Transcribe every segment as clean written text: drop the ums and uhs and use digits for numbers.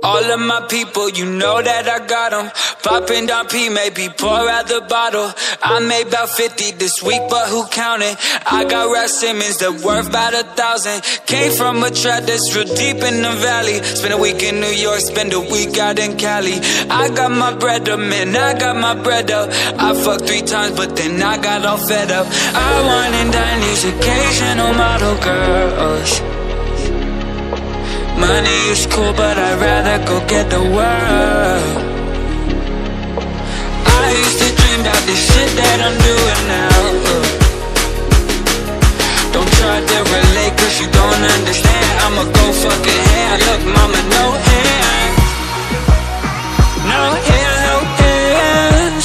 All of my people, you know that I got them. Popping down P, maybe pour out the bottle. I made about 50 this week, but who counted? I got Rap Simmons that worth about 1,000. Came from a trap that's real deep in the valley. Spend a week in New York, spend a week out in Cali. I got my bread up, man, I got my bread up. I fucked 3 times, but then I got all fed up. I want and dine these occasional model girls. Money is cool, but I'd rather go get the world. I used to dream about the shit that I'm doing now. Don't try to relate, cause you don't understand. I'ma go fucking hand. Look, mama, no hands. No hands, no hands.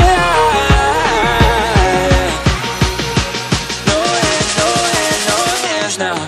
No hands, no hands, no hands now.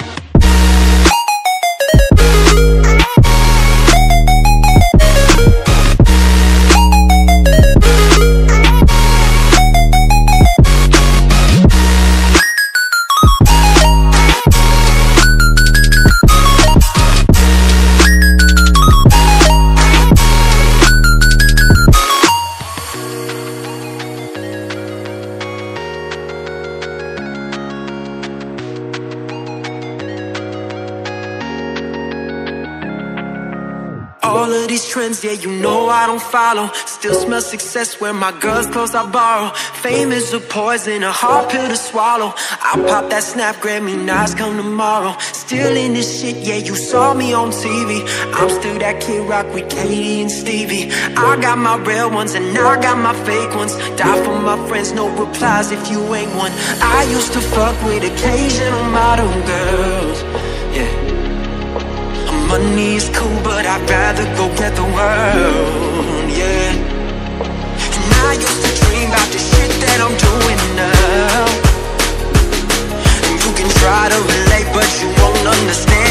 All of these trends, yeah, you know I don't follow. Still smell success where my girl's clothes I borrow. Fame is a poison, a hard pill to swallow. I pop that snap, grab me nice, come tomorrow. Still in this shit, yeah, you saw me on TV. I'm still that Kid Rock with Katie and Stevie. I got my real ones and I got my fake ones. Die for my friends, no replies if you ain't one. I used to fuck with occasional model girls, yeah. Money is cool, but I'd rather go get the world, yeah. And I used to dream about the shit that I'm doing now. And you can try to relate, but you won't understand.